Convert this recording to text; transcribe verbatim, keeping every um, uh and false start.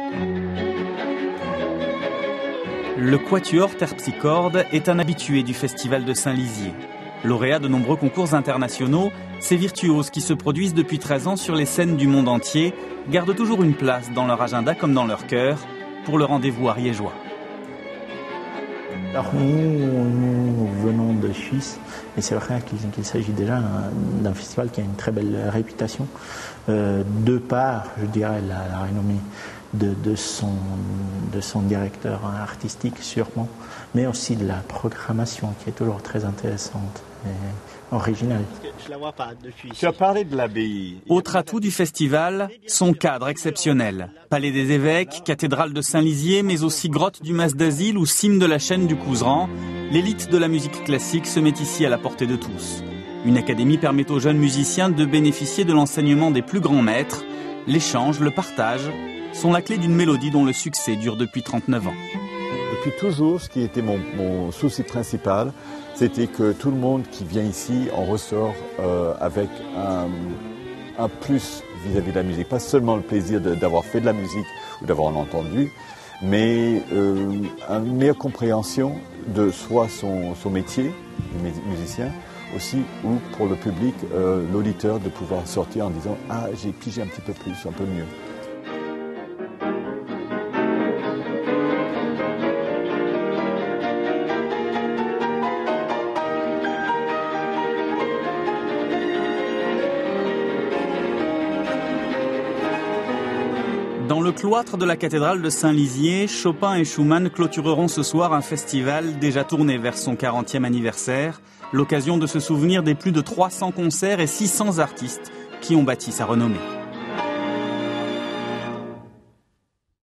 Le quatuor terpsichorde est un habitué du festival de Saint-Lizier. Lauréat de nombreux concours internationaux, ces virtuoses qui se produisent depuis treize ans sur les scènes du monde entier gardent toujours une place dans leur agenda comme dans leur cœur pour le rendez-vous ariégeois. Alors nous, nous venons de Suisse, et c'est vrai qu'il, qu'il s'agit déjà d'un festival qui a une très belle réputation, euh, de par, je dirais, la, la renommée de, de, son, de son directeur artistique sûrement, mais aussi de la programmation qui est toujours très intéressante et originale. Je la vois pas depuis. Tu as parlé de l'abbaye. Autre atout du festival, son cadre exceptionnel. Palais des évêques, cathédrale de Saint-Lizier, mais aussi grotte du Mas d'Asile ou cime de la chaîne du Couserans, l'élite de la musique classique se met ici à la portée de tous. Une académie permet aux jeunes musiciens de bénéficier de l'enseignement des plus grands maîtres. L'échange, le partage sont la clé d'une mélodie dont le succès dure depuis trente-neuf ans. Depuis toujours, ce qui était mon, mon souci principal, c'était que tout le monde qui vient ici en ressort euh, avec un, un plus vis-à-vis de la musique. Pas seulement le plaisir de, d'avoir fait de la musique ou d'avoir entendu, mais euh, une meilleure compréhension de soit son, son métier, le musicien, aussi, ou pour le public, euh, l'auditeur, de pouvoir sortir en disant « Ah, j'ai pigé un petit peu plus, un peu mieux ». Dans le cloître de la cathédrale de Saint-Lizier, Chopin et Schumann clôtureront ce soir un festival déjà tourné vers son quarantième anniversaire, l'occasion de se souvenir des plus de trois cents concerts et six cents artistes qui ont bâti sa renommée.